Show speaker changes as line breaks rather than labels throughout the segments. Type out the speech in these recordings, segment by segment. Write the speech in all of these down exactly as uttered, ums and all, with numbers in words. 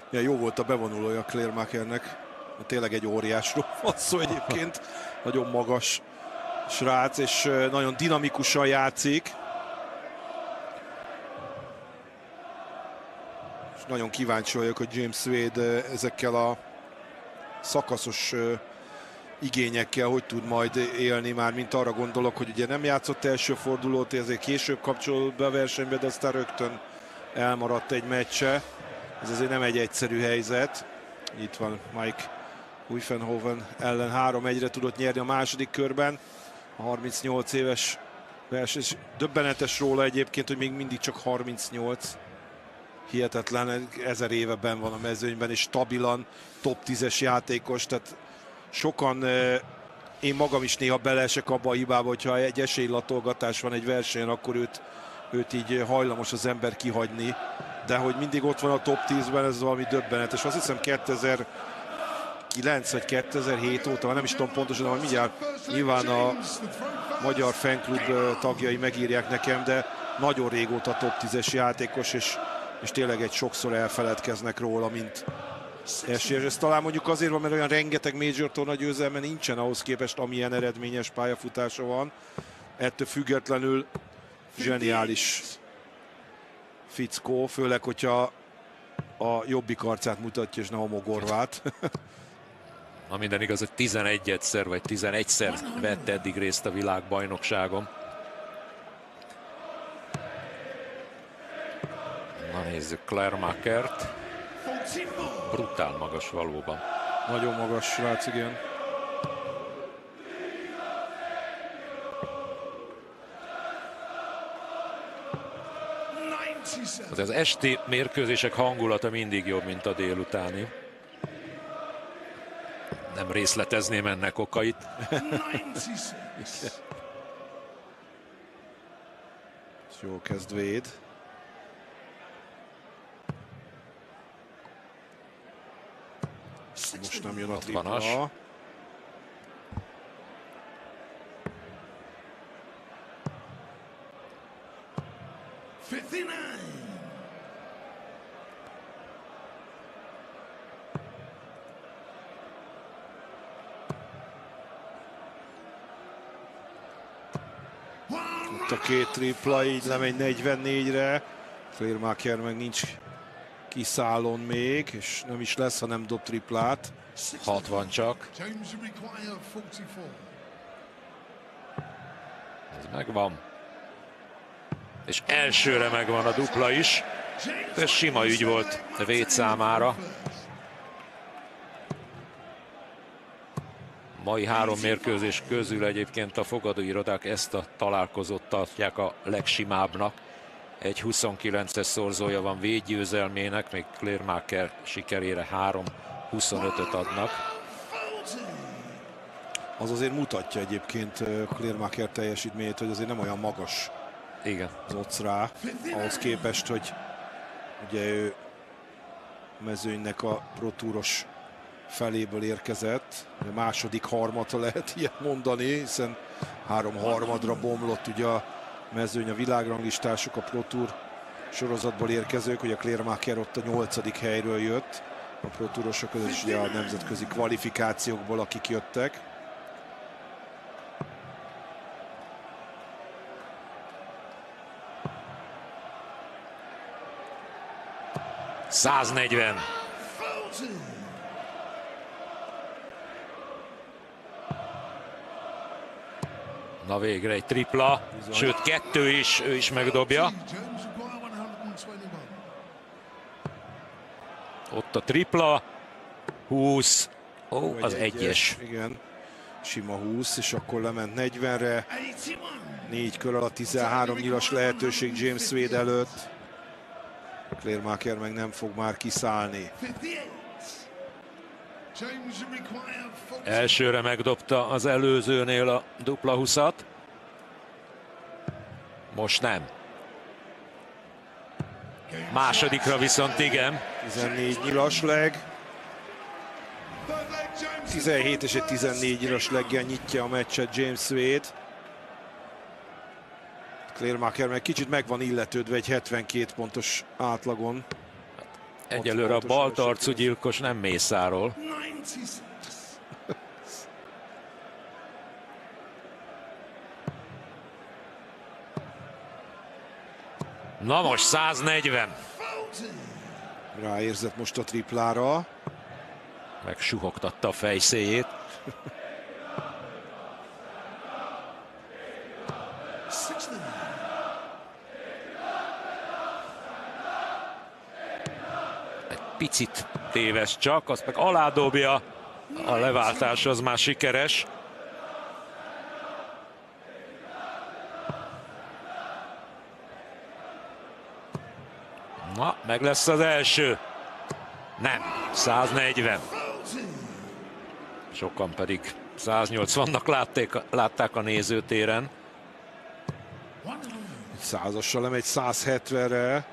Ja, jó volt a bevonulója Claire Makernek. Tényleg egy óriásról van szó egyébként. Nagyon magas srác, és nagyon dinamikusan játszik. És nagyon kíváncsi vagyok, hogy James Wade ezekkel a szakaszos igényekkel hogy tud majd élni, már mint arra gondolok, hogy ugye nem játszott első fordulót, ezért később kapcsolódott be a versenybe, de aztán rögtön elmaradt egy meccse. Ez azért nem egy egyszerű helyzet. Itt van Mike Huyfenhoven ellen három egyre tudott nyerni a második körben. A harmincnyolc éves verseny. Döbbenetes róla egyébként, hogy még mindig csak harmincnyolc. Hihetetlen, ezer éve benn van a mezőnyben, és stabilan top tízes játékos, tehát sokan, én magam is néha beleesek abba a hibába, hogyha egy esélylatolgatás van egy versenyen, akkor őt, őt így hajlamos az ember kihagyni. De hogy mindig ott van a top tízben, ez valami döbbenetes. Azt hiszem kétezer-kilenc vagy kétezer-hét óta, nem is tudom pontosan, hogy mindjárt nyilván a magyar fanklub tagjai megírják nekem, de nagyon régóta top tízes játékos, és, és tényleg egy sokszor elfeledkeznek róla, mint esélyes. Ez talán mondjuk azért van, mert olyan rengeteg Major torna győzelme nincsen ahhoz képest, amilyen eredményes pályafutása van. Ettől függetlenül zseniális fickó, főleg, hogyha a jobbik arcát mutatja, és ne a mogorvát.
Na minden igaz, hogy tizenegyszer vagy tizenegyszer vett eddig részt a világbajnokságon. Na nézzük Claire Makert. Brutál magas valóban.
Nagyon magas srác, igen.
Az esti mérkőzések hangulata mindig jobb, mint a délutáni. Nem részletezném ennek okait.
Jó kezd Wade. Most nem jön a tripla. Ott a két tripla, így lemegy negyvennégyre. Claire Maker meg nincs kiszállon még, és nem is lesz, ha nem dob triplát.
hatvan csak. Ez megvan. És elsőre megvan a dupla is. Ez sima ügy volt Wade számára. Mai három mérkőzés közül egyébként a fogadóirodák ezt a találkozót tartják a legsimábbnak. Egy huszonkilences szorzója van Wade győzelmének, még Claire Maker sikerére három huszonötöt adnak.
Az azért mutatja egyébként Claire Maker teljesítményét, hogy azért nem olyan magas.
Igen.
Az odds rá, ahhoz képest, hogy ugye ő a mezőnynek a Pro Touros feléből érkezett. A második harmata lehet ilyet mondani, hiszen három harmadra bomlott ugye a mezőny, a világranglistások, a Pro Tour sorozatból érkezők, hogy a Claire Maker ott a nyolcadik helyről jött. A Pro Tourosok között is ugye a nemzetközi kvalifikációkból, akik jöttek.
száznegyven. Na végre egy tripla, bizony. Sőt kettő is, ő is megdobja. Ott a tripla, húsz, ó, az egyes. egyes.
Igen, sima húsz, és akkor lement negyvenre. Négy kör alatt tizenhárom nyilas lehetőség James Wade előtt. Claire Maker meg nem fog már kiszállni.
Elsőre megdobta az előzőnél a dupla húszat. Most nem. Másodikra viszont igen.
tizennégy nyilas leg. tizenhét és egy tizennégy nyilas leggel nyitja a meccset James Wade. Claire Maker meg kicsit meg van illetődve egy hetvenkét pontos átlagon.
Egyelőre a baltarcú gyilkos nem mészáról. Na most száznegyven.
Ráérzett most a triplára.
Megsuhogtatta a fejszéjét. Egy picit téves csak, azt meg aládobja. A leváltás az már sikeres. Na, meg lesz az első. Nem, száznegyven. Sokan pedig száznyolcvannak látták, látták a nézőtéren.
Százassal lemegy százhetvenre.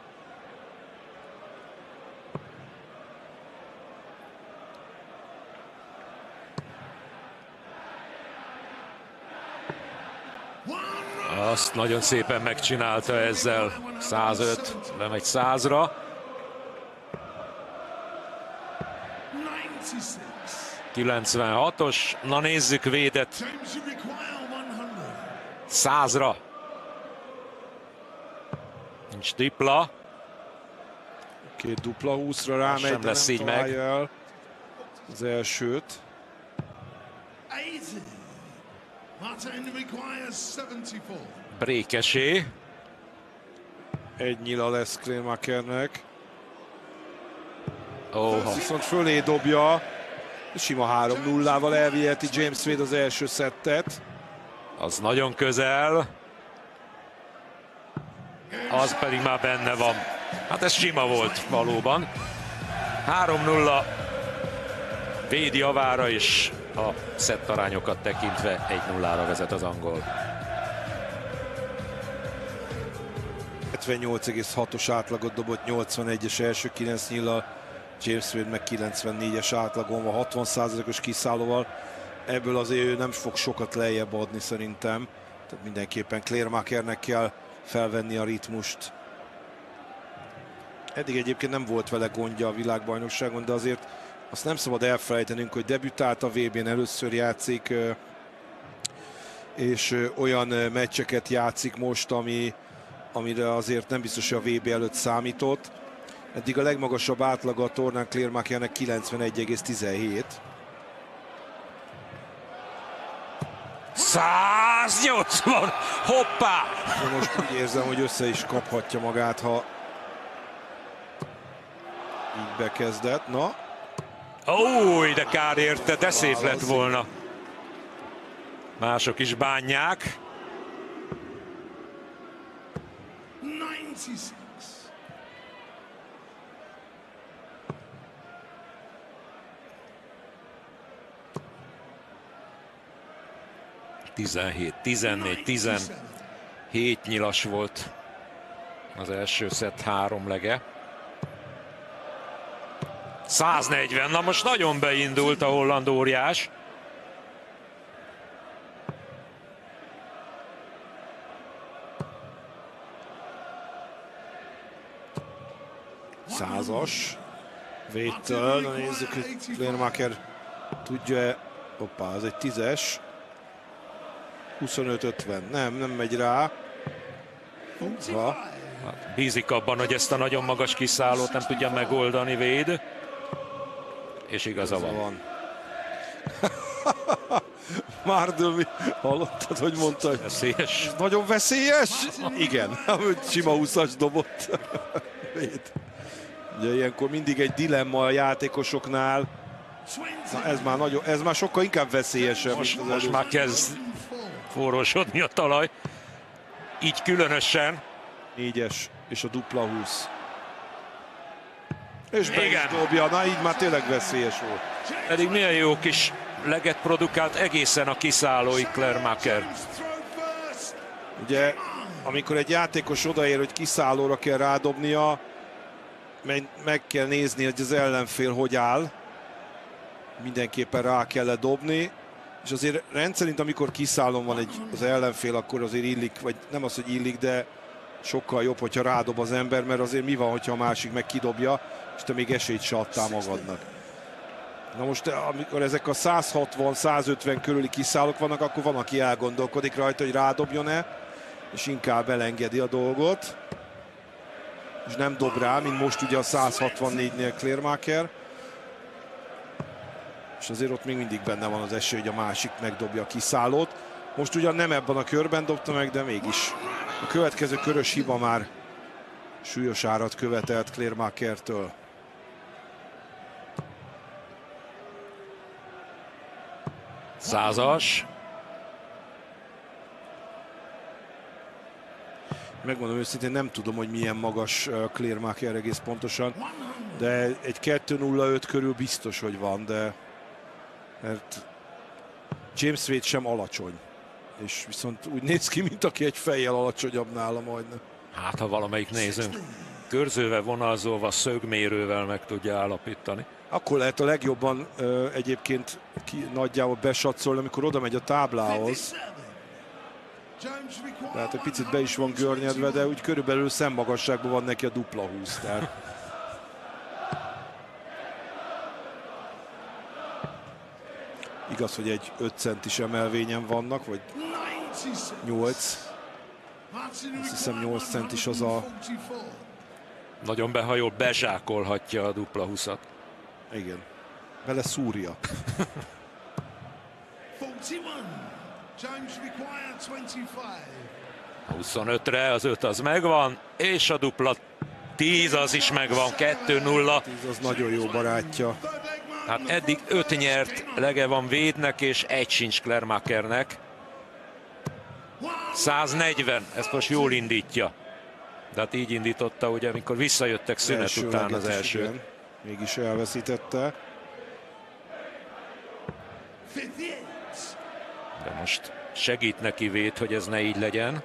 Azt nagyon szépen megcsinálta ezzel. százöt, lemegy százra. kilencvenhatos, na nézzük, védett százra. Nincs tripla.
Két dupla húszra rámegy,
sem lesz így meg.
El az elsőt.
Brékesé.
Egy nyila lesz Clearmakernek.
Oh.
Viszont fölé dobja. Sima három nullával elviheti James Wade az első szettet.
Az nagyon közel. Az pedig már benne van. Hát ez sima volt valóban. három nulla Wade javára, és a szettarányokat tekintve egy nullára vezet az angol.
hetvennyolc egész hatos átlagot dobott, nyolcvanegyes első kilenc nyillal. James Wade meg kilencvennégyes átlagon van, hatvan százalékos kiszállóval. Ebből azért ő nem fog sokat lejjebb adni szerintem. Tehát mindenképpen Clearmakernek kell felvenni a ritmust. Eddig egyébként nem volt vele gondja a világbajnokságon, de azért azt nem szabad elfelejtenünk, hogy debütált a vé bén, először játszik, és olyan meccseket játszik most, ami, amire azért nem biztos, hogy a vé bé előtt számított. Eddig a legmagasabb átlaga a tornán Clearmakernek kilencvenegy egész tizenhét.
száznyolcvan! Hoppá!
Most úgy érzem, hogy össze is kaphatja magát, ha így bekezdett. Na.
Ó, de kár érte, de szép lett volna. Mások is bánják. tizenhét, tizennégy, tizenhét nyilas volt az első szett háromlege. száznegyven, na most nagyon beindult a holland óriás.
Százas. Wade-től, na nézzük, hogy Clearmaker tudja-e. Hoppá, ez egy tízes. huszonöt ötven, nem, nem megy rá. Húha.
Hát bízik abban, hogy ezt a nagyon magas kiszállót nem tudja megoldani Wade. És igaza van. van.
Márdömi, hallottad, hogy mondta, hogy
veszélyes.
Nagyon veszélyes? Igen, sima húszas dobott. Ugye ilyenkor mindig egy dilemma a játékosoknál. Na, ez már nagyon, ez már sokkal inkább veszélyesebb.
Most, most már kezd forrósodni a talaj. Így különösen.
Négyes és a dupla húsz. És be is dobja, na így már tényleg veszélyes volt.
Pedig milyen jó kis leget produkált egészen a kiszállói Clearmaker.
Ugye, amikor egy játékos odaér, hogy kiszállóra kell rádobnia, meg kell nézni, hogy az ellenfél hogy áll. Mindenképpen rá kell dobni. És azért rendszerint, amikor kiszállón van egy, az ellenfél, akkor azért illik, vagy nem az, hogy illik, de sokkal jobb, hogyha rádob az ember, mert azért mi van, hogyha a másik meg kidobja, és te még esélyt se adtál magadnak. Na most, amikor ezek a száz hatvan száz ötven körüli kiszállók vannak, akkor van, aki elgondolkodik rajta, hogy rádobjon-e, és inkább elengedi a dolgot. És nem dob rá, mint most ugye a száz hatvannégynél Clearmaker. És azért ott még mindig benne van az esély, hogy a másik megdobja a kiszállót. Most ugyan nem ebben a körben dobta meg, de mégis. A következő körös hiba már súlyos árat követelt Clearmakertől.
Százas.
Megmondom őszintén, nem tudom, hogy milyen magas Clearmaker egész pontosan, de egy kettő nulla öt körül biztos, hogy van, de mert James Wade sem alacsony. És viszont úgy néz ki, mint aki egy fejjel alacsonyabb nála majdnem.
Hát, ha valamelyik nézünk körzővel vonalzolva, szögmérővel meg tudja állapítani.
Akkor lehet a legjobban ö, egyébként ki, nagyjából besatszolni, amikor oda megy a táblához. Tehát egy picit be is van görnyedve, de úgy körülbelül szemmagasságban van neki a dupla húsz. Tehát igaz, hogy egy öt centis emelvényen vannak, vagy nyolc. Azt hiszem nyolc centis az a...
Nagyon behajol, bezsákolhatja a dupla húszat.
Igen. Bele szúrja.
huszonötre az öt az megvan, és a dupla tíz az is megvan, kettő nulla.
tíz az nagyon jó barátja.
Hát eddig öt nyert, lege van Wade-nek, és egy sincs Clearmakernek. száznegyven, ezt most jól indítja. De hát így indította, ugye, amikor visszajöttek szünet
első
után az első.
Igen. Mégis elveszítette.
De most segít neki Wade, hogy ez ne így legyen.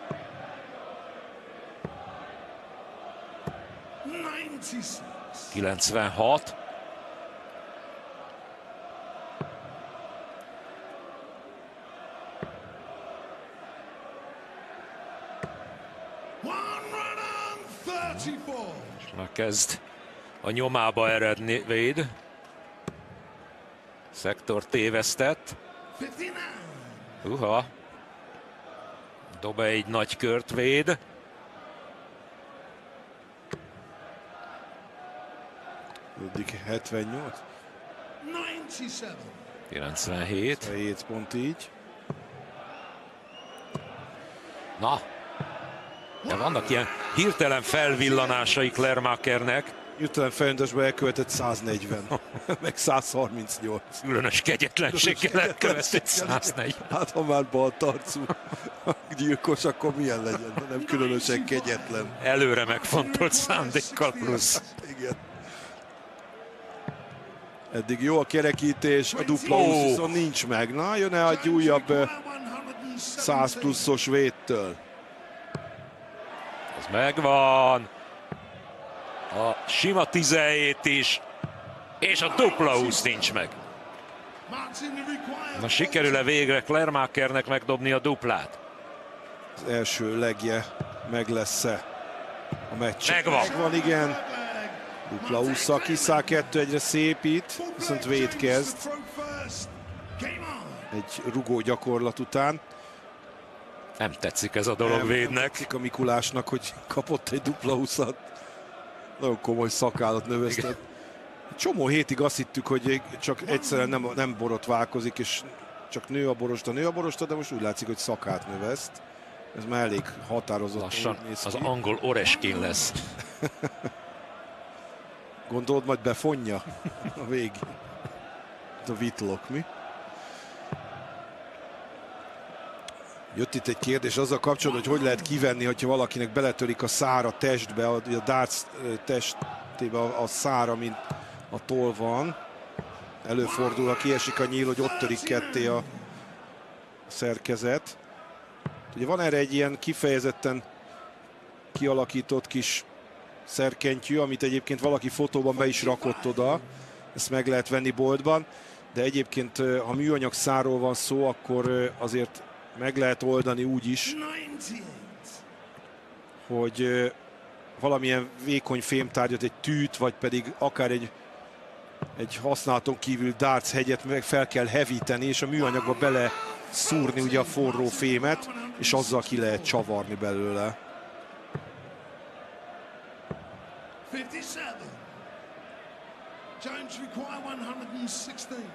kilencvenhat. Már kezd a nyomába eredni Wade. Szektor tévesztett. Uha. Dob egy nagy kört Wade.
Eddig hetvennyolc.
kilencvenhét.
hét pont így.
Na. De vannak ilyen hirtelen felvillanásai Clearmakernek.
Hirtelen feljöntésben elkövetett száznegyven, meg száz harmincnyolc.
Különös kegyetlenséggel elkövetett száznegyven.
Hát ha már baltarcú gyilkos, akkor milyen legyen, de nem különösen kegyetlen.
Előre megfontolt szándékkal plusz.
Igen. Eddig jó a kerekítés, a dupla húsz viszont nincs meg. Na, jön-e egy újabb száz pluszos Wade-től?
Ez megvan. A sima tizenhét is, és a dupla húsz nincs meg. Na, sikerül-e végre Clearmakernek megdobni a duplát?
Az első legje meg lesz-e a meccs?
Megvan.
Megvan, igen. Dupla hússzal kiszáll, kettő egyre szépít, viszont Wade kezd. Egy rugó gyakorlat után.
Nem tetszik ez a dolog Wade-nek.
Tetszik a Mikulásnak, hogy kapott egy dupla húszat. Nagyon komoly szakállat növesztett. Csomó hétig azt hittük, hogy csak egyszerűen nem, nem borotválkozik, és csak nő a borosta, nő a borosta, de most úgy látszik, hogy szakát növeszt. Ez már elég határozott.
Lassan az angol Oreskin lesz.
Gondolod, majd befonja a végig? A Whitlock, mi? Jött itt egy kérdés azzal kapcsolatban, hogy hogy lehet kivenni, hogyha valakinek beletörik a szár a testbe, a darts testébe a, a szár, mint a toll van. Előfordul, ha kiesik a nyíl, hogy ott törik ketté a szerkezet. Ugye van erre egy ilyen kifejezetten kialakított kis szerkentyű, amit egyébként valaki fotóban be is rakott oda. Ezt meg lehet venni boltban, de egyébként, ha műanyag szárról van szó, akkor azért meg lehet oldani úgy is, hogy valamilyen vékony fémtárgyat, egy tűt, vagy pedig akár egy, egy használaton kívül darts hegyet meg fel kell hevíteni, és a műanyagba bele szúrni ugye a forró fémet, és azzal ki lehet csavarni belőle.
James require one hundred sixteen.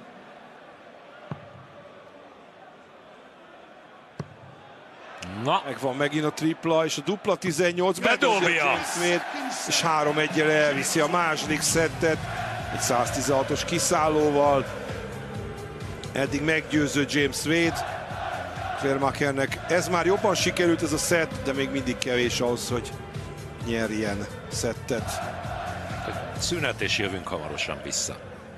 Na,
Megvan megint a tripla, és a dupla tizennyolc.
Bedobja!
És három egyel elviszi a második szettet. Egy száztizenhatos kiszállóval. Eddig meggyőző James Wade. Clearmakernek ez már jobban sikerült ez a szett, de még mindig kevés ahhoz, hogy nyerjen szettet.
szünet, és jövünk hamarosan vissza.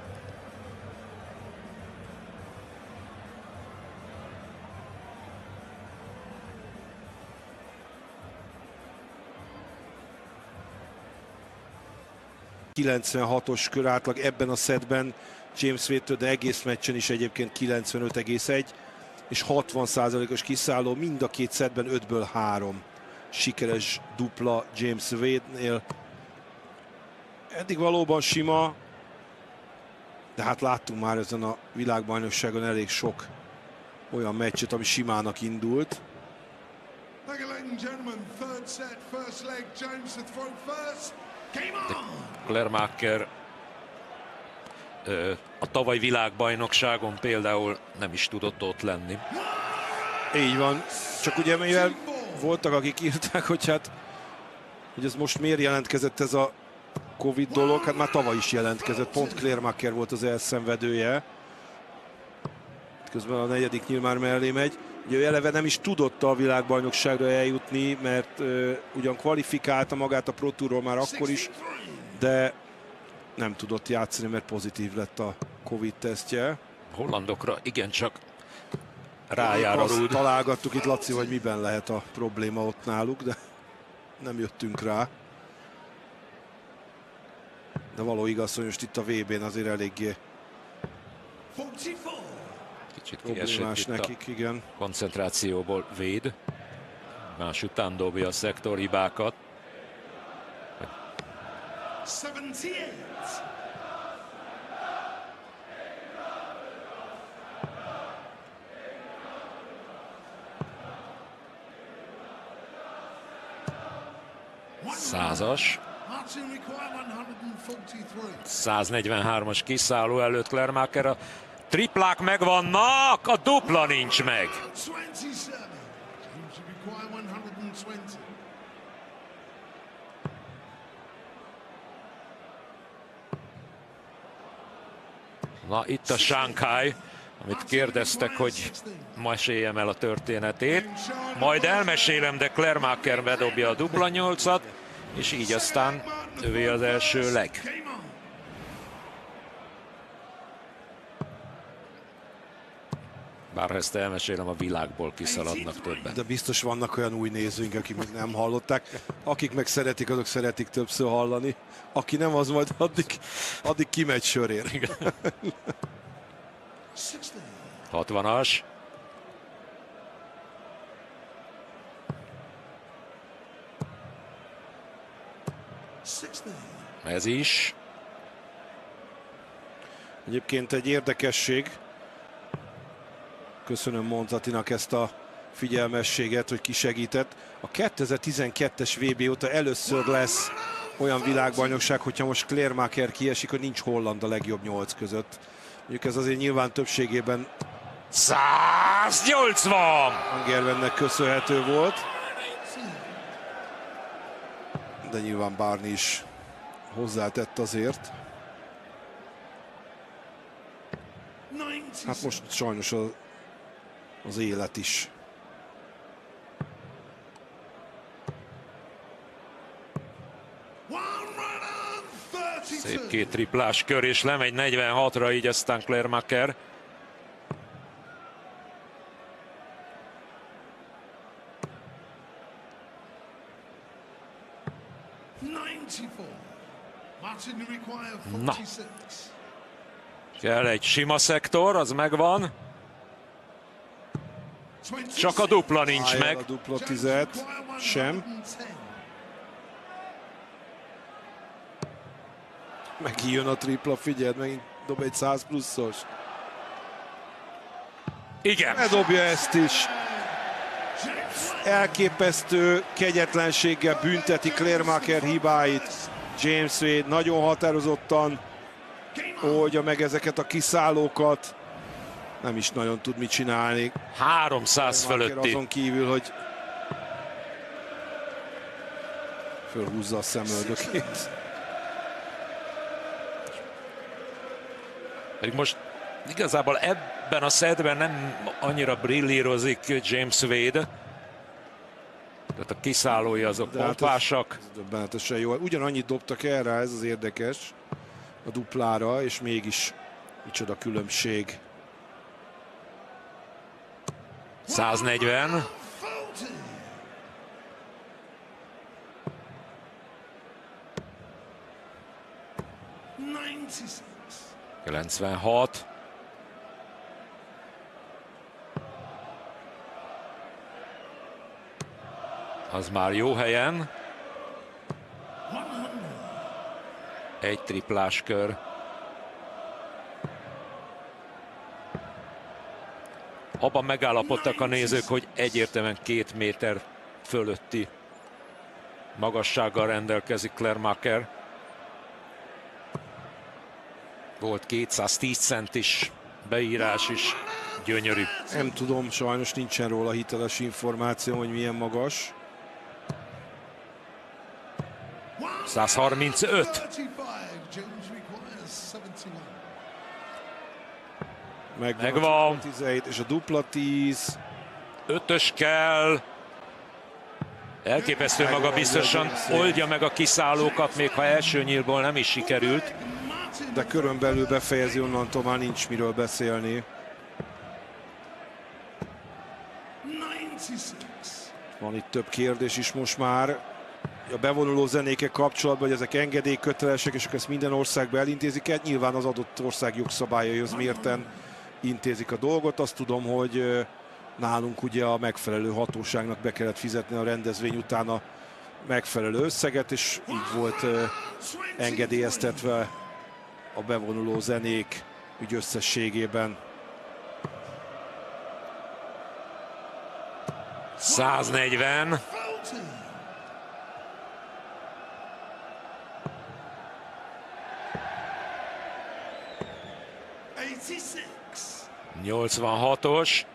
kilencvenhatos kör átlag ebben a szettben James Wade-től, de egész meccsen is egyébként kilencvenöt egész egy, és hatvan százalékos kiszálló, mind a két szettben ötből három sikeres dupla James Wade-nél. Eddig valóban sima, de hát láttunk már ezen a világbajnokságon elég sok olyan meccset, ami simának indult.
Clearmaker a tavaly világbajnokságon például nem is tudott ott lenni.
Így van, csak ugye mivel voltak, akik írták, hogy hát hogy ez most miért jelentkezett ez a Covid dolog, hát már tavaly is jelentkezett, pont Clearmaker volt az elszenvedője. Közben a negyedik nyilván mellé megy. Ugye ő eleve nem is tudott a világbajnokságra eljutni, mert uh, ugyan kvalifikálta magát a Pro Tourról már akkor is, de nem tudott játszani, mert pozitív lett a Covid tesztje.
Hollandokra igencsak rájár a rúd.
Találgattuk itt, Laci, hogy miben lehet a probléma ott náluk, de nem jöttünk rá. De való igaz, hogy most itt a vé bén azért eléggé
kicsit kiesett itt
nekik, igen.
Koncentrációból Wade. Más után dobja a szektorhibákat. Százas. száznegyvenhármas kiszálló előtt Clearmaker. A triplák megvannak, a dupla nincs meg. Na itt a Shanghai, amit kérdeztek, hogy meséljem el a történetét. Majd elmesélem, de Clearmaker bedobja a dupla nyolcat, és így aztán övé az első leg. Bár ha ezt elmesélem, a világból kiszaladnak többen.
De biztos vannak olyan új nézőink, akik még nem hallották. Akik meg szeretik, azok szeretik többször hallani. Aki nem, az majd addig, addig kimegy sörér.
hatvanas. Ez is.
Egyébként egy érdekesség. Köszönöm Monzatinak ezt a figyelmességet, hogy kisegített. A kétezer-tizenkettes vé bé óta először lesz olyan világbajnokság, hogyha most Clearmaker kiesik, hogy nincs holland a legjobb nyolc között. Mondjuk ez azért nyilván többségében
száznyolcvan!
Angervennek köszönhető volt. De nyilván Barney is hozzátett azért. Hát most sajnos a, az élet is.
Szép két triplás kör, és lemegy negyvenhatra, így aztán Clearmaker. Na. Kell egy sima szektor, az megvan. Csak a dupla nincs meg.
A dupla tized sem. Megint jön a tripla, figyeld, megint dob egy száz pluszos.
Igen.
Bedobja ezt is. Elképesztő kegyetlenséggel bünteti Clearmaker hibáit. James Wade nagyon határozottan oldja meg ezeket a kiszállókat. Nem is nagyon tud mit csinálni.
háromszáz fölötti.
Azon kívül, hogy fölhúzza a szemöldökét.
Pedig most igazából ebben a szedben nem annyira brillírozik James Wade. Tehát a kiszállói azok pompásak.
Döbbenetesen jó. Ugyanannyit dobtak erre, ez az érdekes, a duplára, és mégis micsoda különbség.
száznegyven. kilencvenhat. Az már jó helyen. Egy triplás kör. Abban megállapodtak a nézők, hogy egyértelműen két méter fölötti magassággal rendelkezik Clearmaker. Volt kétszáztíz centis beírás is, gyönyörű.
Nem tudom, sajnos nincsen róla hiteles információ, hogy milyen magas.
százharmincöt.
Megvan,
Megvan.
A tizenhét és a dupla tíz.
Ötös kell. Elképesztő maga, biztosan oldja meg a kiszállókat, még ha első nyílból nem is sikerült.
De körön belül befejezi, onnantól már nincs miről beszélni. Van itt több kérdés is most már. A bevonuló zenékkel kapcsolatban, hogy ezek engedélykötelesek, és ezt minden országban elintézik el. Nyilván az adott ország jogszabályaihoz mérten intézik a dolgot. Azt tudom, hogy nálunk ugye a megfelelő hatóságnak be kellett fizetni a rendezvény után a megfelelő összeget, és így volt engedélyeztetve a bevonuló zenék ügy összességében.
száznegyven. nyolcvanhatos.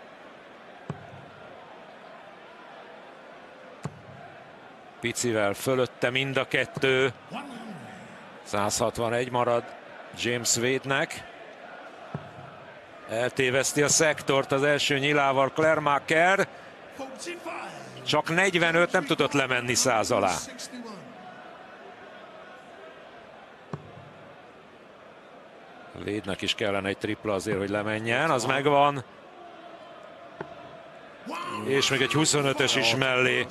Picivel fölötte mind a kettő. százhatvanegy marad James Wade-nek. Eltéveszti a szektort az első nyilával Clearmaker. Csak negyvenöt, nem tudott lemenni száz alá. Wade-nek is kellene egy tripla azért, hogy lemenjen, az megvan. És még egy huszonötös is mellé.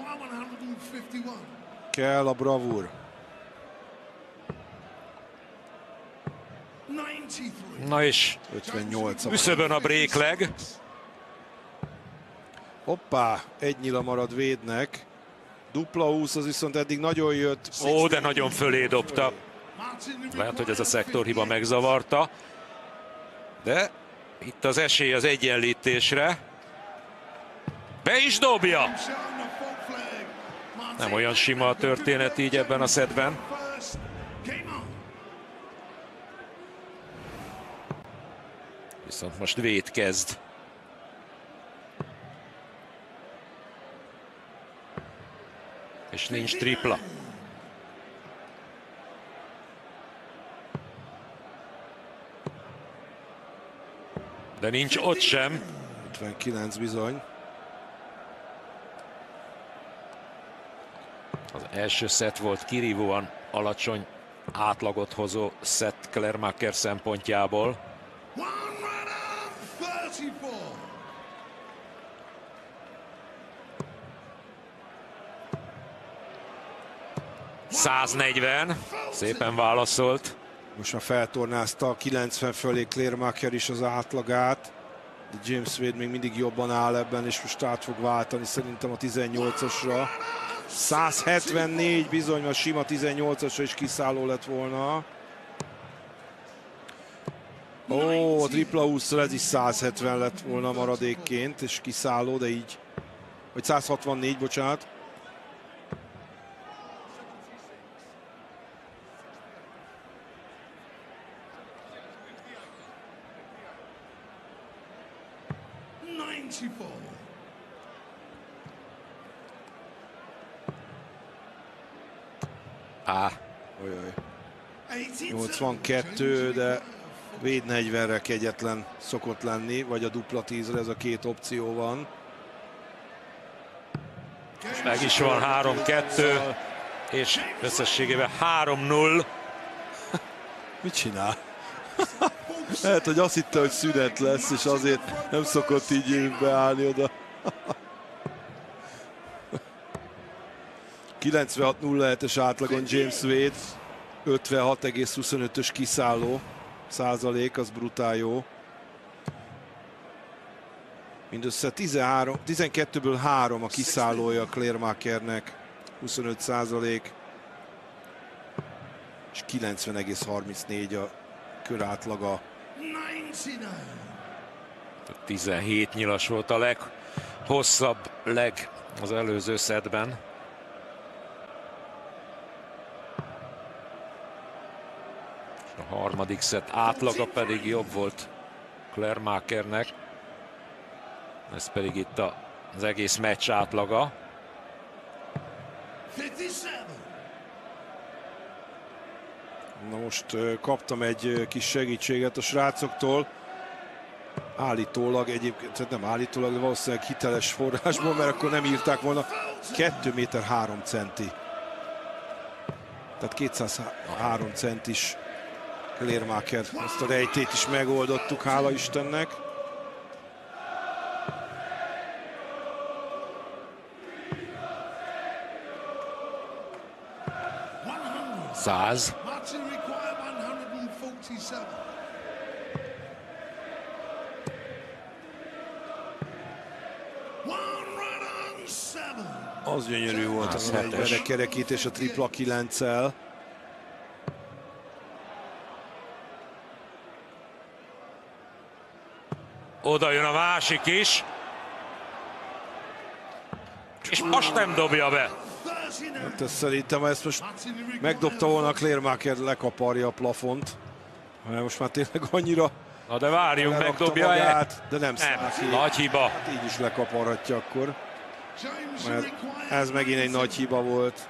Kell a bravúr.
Na és
ötvennyolc.
küszöbön a breakleg.
Hoppá, egy nyila marad Wade-nek. Dupla húsz, az viszont eddig nagyon jött.
Ó, de nagyon fölé dobta. Lehet, hogy ez a szektorhiba megzavarta. De itt az esély az egyenlítésre. Be is dobja! Nem olyan sima a történet így ebben a szettben. Viszont most Wade kezd. És nincs tripla. De nincs ott sem.
ötvenkilenc bizony.
Az első szett volt kirívóan alacsony átlagot hozó szett Clearmaker szempontjából. száznegyven. Szépen válaszolt.
Most már feltornázta a kilencven fölé Clearmaker is az átlagát. De James Wade még mindig jobban áll ebben, és most át fog váltani szerintem a tizennyolcasra. százhetvennégy bizony, a sima tizennyolcasra is kiszálló lett volna. Ó, a tripla húszszor ez is száz hetven lett volna maradékként, és kiszálló, de így, vagy száz hatvannégy, bocsánat.
Á,
Ojoj. nyolcvankettő, de Wade negyvenre kegyetlen szokott lenni, vagy a dupla tízre, ez a két opció van.
meg is van három kettő, és összességében három null.
Mit csinál? Lehet, hogy azt hitte, hogy szünet lesz, és azért nem szokott így beállni oda. kilencvenhat nulla hetes átlagon James Wade, ötvenhat egész huszonötös kiszálló százalék, az brutál jó. Mindössze tizenhárom, tizenkettőből három a kiszállója Claire Makernek, huszonöt százalék, és kilencven egész harmincnégy a kör átlaga.
tizenhét nyilas volt a leghosszabb leg az előző szedben. A harmadik szett átlaga pedig jobb volt Claire Makernek. Ez pedig itt az egész meccs átlaga.
Na most kaptam egy kis segítséget a srácoktól. Állítólag, egyébként nem állítólag, de valószínűleg hiteles forrásból, mert akkor nem írták volna. kettő méter három centi. Tehát kétszázhárom centis Claire Maker. Ezt a rejtét is megoldottuk, hála Istennek.
száz. Az gyönyörű volt az a kerekítés a tripla kilenccel. Oda jön a másik is. És most nem dobja be.
Hát ezt szerintem, ha ezt most megdobta volna, Claire Maker lekaparja a plafont. Mert most már tényleg annyira...
Na de várjunk, megdobja magát,
de nem száll ki.
Nagy hiba.
Hát így is lekaparhatja akkor. Mert ez megint egy nagy hiba volt.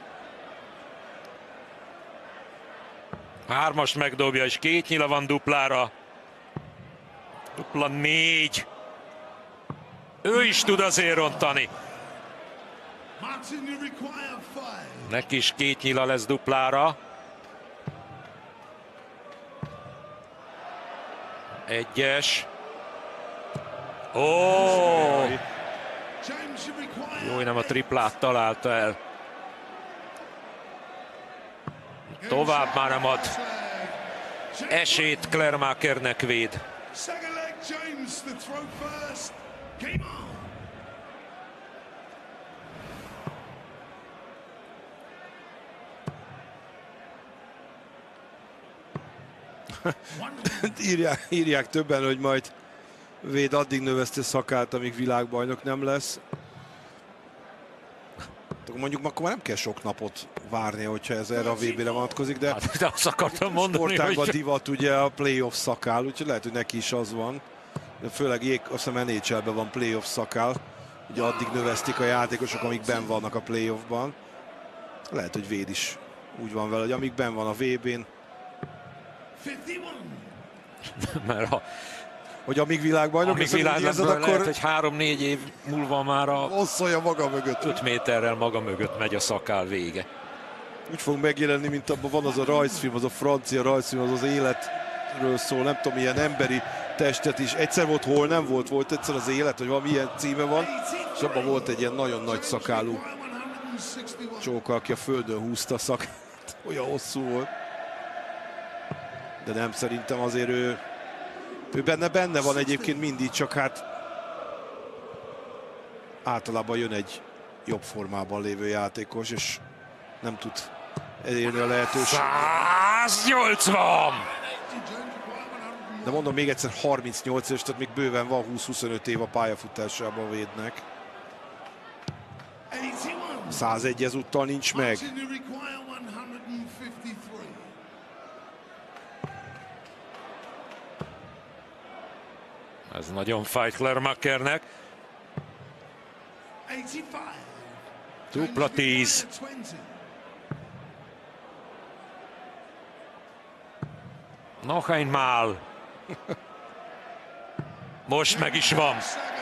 Hármas megdobja, és két nyila van duplára. Dupla négy. Ő is tud azért rontani. Neki is két nyila lesz duplára. Egyes. Ó! Jó, hogy nem a triplát találta el. Tovább már nem ad esélyt Claire Makernek Wade.
írják, írják többen, hogy majd Wade addig növeszte szakát, amíg világbajnok nem lesz. Mondjuk akkor már nem kell sok napot várni, hogyha ez erre a vé bére vonatkozik, de,
hát, de azt akartam mondani,
sportágban
hogy...
divat ugye a playoff szakál, úgyhogy lehet, hogy neki is az van. De főleg ég, azt hiszem en há el-ben van playoff szakál. Ugye addig növesztik a játékosok, amíg benn vannak a playoffban. Lehet, hogy Wade is úgy van vele, hogy amíg benn van a vé bén.
Mert ha...
Hogy amíg világbajnok,
amíg világbajnok, akkor lehet, hogy három-négy év múlva már a
osszolja maga mögött.
öt méterrel maga mögött megy a szakál vége.
Úgy fog megjelenni, mint abban van az a rajzfilm, az a francia rajzfilm, az az életről szól, nem tudom, ilyen emberi testet is. Egyszer volt, hol nem volt, volt egyszer az élet, hogy valami ilyen címe van, és abban volt egy ilyen nagyon nagy szakálú csóka, aki a földön húzta a szakát. Olyan hosszú volt. De nem, szerintem azért ő, ő benne, benne van egyébként mindig, csak hát általában jön egy jobb formában lévő játékos, és nem tud elérni a lehetőség.
száznyolcvan!
De mondom még egyszer, harmincnyolc éves, tehát még bőven van húsz-huszonöt év a pályafutásában Wade-nek. százegy ezúttal nincs meg.
Ez nagyon fáj Clermachernek. Dupla tíz. Noch einmal. Most meg is van.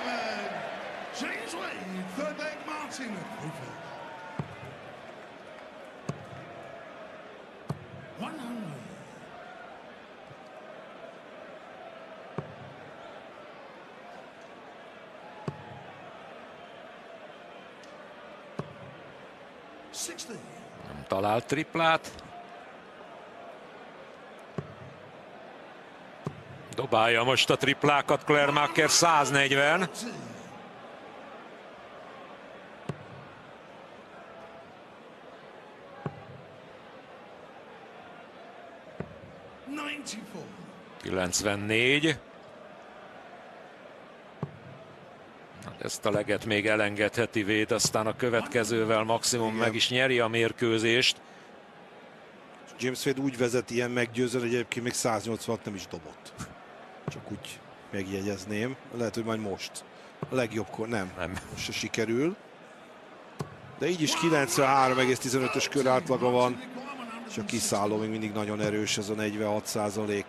Nem talált triplát. Dobálja most a triplákat Clermacher, száznegyven. kilencvennégy. Ezt a leget még elengedheti Wade, aztán a következővel maximum igen, meg is nyeri a mérkőzést.
James Wade úgy vezet ilyen meggyőzően, hogy egyébként még száznyolcvanat nem is dobott. Csak úgy megjegyezném. Lehet, hogy majd most. A legjobbkor nem. nem. Most se sikerül. De így is kilencvenhárom egész tizenötös kör átlaga van. És a kiszálló még mindig nagyon erős, ez a negyvenhat százalék.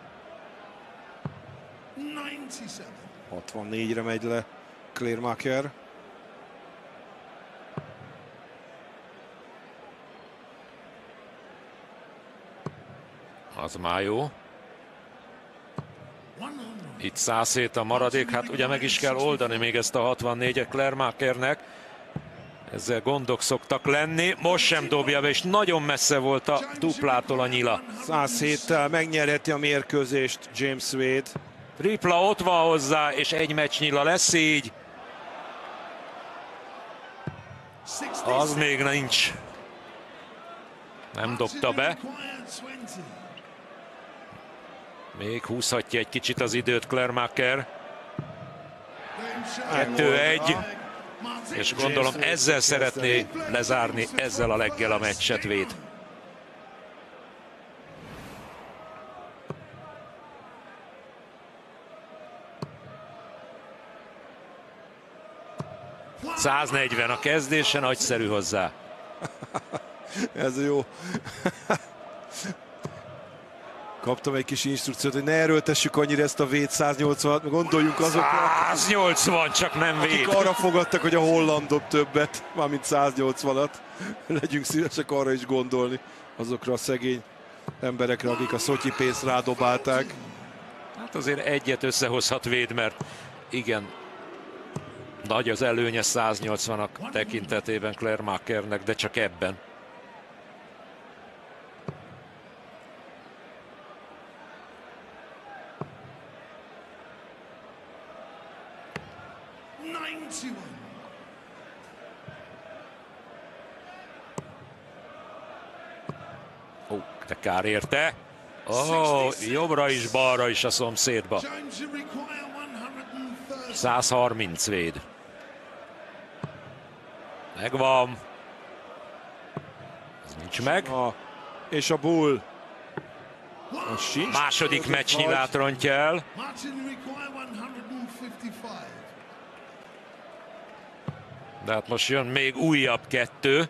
hatvannégyre megy le Clermacher.
Az már jó. Itt száz hét a maradék, hát ugye meg is kell oldani még ezt a hatvannégyet Clermachernek. Ezzel gondok szoktak lenni. Most sem dobja be, és nagyon messze volt a duplától a nyila.
száz héttel megnyerheti a mérkőzést James Wade.
Tripla ott van hozzá, és egy meccsnyila lesz így. Az még nincs. Nem dobta be. Még húzhatja egy kicsit az időt Clermacher. kettő egy. És gondolom ezzel szeretné lezárni ezzel a leggel a meccset Wade. száznegyven a kezdése, nagyszerű hozzá.
Ez jó. Kaptam egy kis instrukciót, hogy ne erőltessük annyira ezt a Wade száznyolcvanat, gondoljunk azokra,
száznyolcvan, csak nem Wade.
Akik arra fogadtak, hogy a holland dob többet, mármint száznyolcvanat. Legyünk szívesek arra is gondolni, azokra a szegény emberekre, akik a szotyi pénzt rádobálták.
Hát azért egyet összehozhat Wade, mert igen, nagy az előnye száznyolcvanak tekintetében Clermachernek, de csak ebben. Ó, oh, de kár érte. Ó, oh, jobbra is, balra is a szomszédba. száz harminc Wade. Megvan. Ez nincs meg.
A, és a bull.
Második meccsnyilát rontja el. De hát most jön még újabb kettő.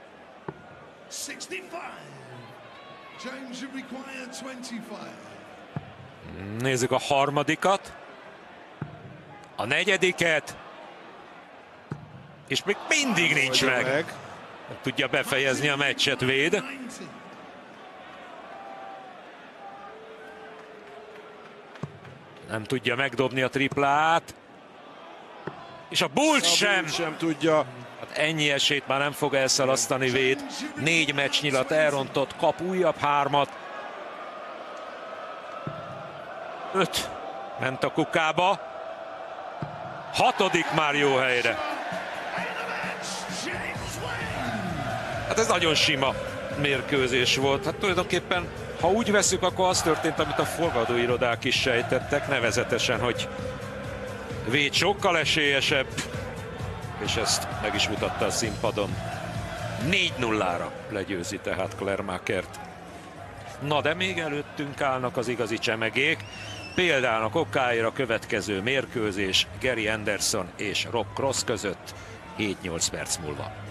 Nézzük a harmadikat. A negyediket. És még mindig nincs meg. meg. Nem tudja befejezni a meccset Wade. Nem tudja megdobni a triplát. És a Bulls sem.
sem tudja.
Hát ennyi esélyt már nem fog elszalasztani Wade. Négy meccsnyilat elrontott, kap újabb hármat. Öt ment a kukába. Hatodik már jó helyre. Hát ez nagyon sima mérkőzés volt. Hát tulajdonképpen Ha úgy veszük, akkor az történt, amit a fogadóirodák is sejtettek, nevezetesen, hogy Wade sokkal esélyesebb, és ezt meg is mutatta a színpadon. négy nullára legyőzi tehát Claire Makert. Na de még előttünk állnak az igazi csemegék. Például okáira következő mérkőzés Gary Anderson és Rob Cross között hét-nyolc perc múlva.